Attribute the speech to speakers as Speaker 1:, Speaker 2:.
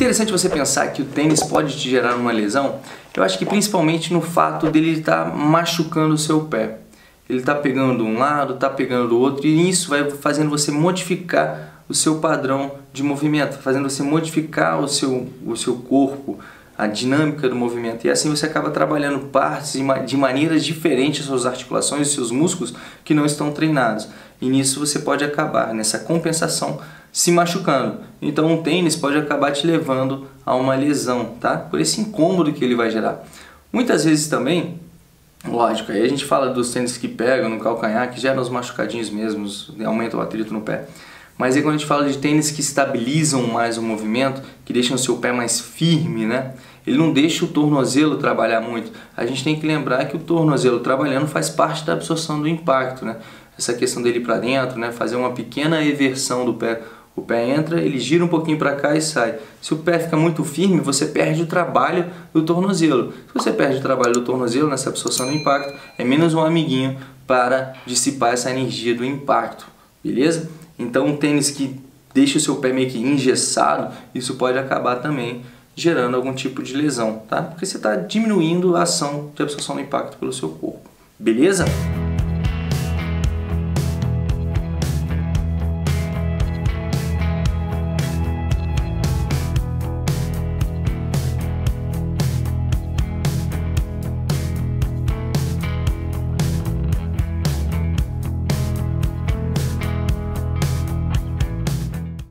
Speaker 1: interessante você pensar que o tênis pode te gerar uma lesão, eu acho que principalmente no fato dele estar machucando o seu pé. Ele está pegando um lado, está pegando o outro, e isso vai fazendo você modificar o seu padrão de movimento, fazendo você modificar o seu corpo, a dinâmica do movimento, e assim você acaba trabalhando partes de maneiras diferentes, suas articulações e seus músculos que não estão treinados, e nisso você pode acabar, nessa compensação, se machucando. Então um tênis pode acabar te levando a uma lesão, tá? Por esse incômodo que ele vai gerar. Muitas vezes também, lógico, aí a gente fala dos tênis que pegam no calcanhar, que geram os machucadinhos mesmos, aumentam o atrito no pé. Mas aí quando a gente fala de tênis que estabilizam mais o movimento, que deixam o seu pé mais firme, né? Ele não deixa o tornozelo trabalhar muito. A gente tem que lembrar que o tornozelo trabalhando faz parte da absorção do impacto, né? Essa questão dele para dentro, né? Fazer uma pequena eversão do pé. O pé entra, ele gira um pouquinho para cá e sai. Se o pé fica muito firme, você perde o trabalho do tornozelo. Se você perde o trabalho do tornozelo nessa absorção do impacto, é menos um amiguinho para dissipar essa energia do impacto, beleza? Então um tênis que deixa o seu pé meio que engessado, isso pode acabar também gerando algum tipo de lesão, tá? Porque você está diminuindo a ação de absorção do impacto pelo seu corpo, beleza?